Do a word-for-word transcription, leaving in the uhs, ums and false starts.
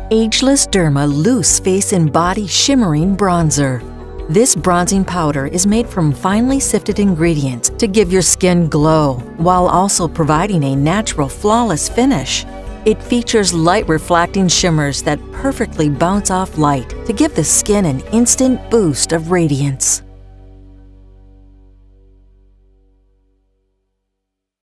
Ageless Derma Loose Face and Body Shimmering Bronzer. This bronzing powder is made from finely sifted ingredients to give your skin glow, while also providing a natural, flawless finish. It features light-refracting shimmers that perfectly bounce off light to give the skin an instant boost of radiance.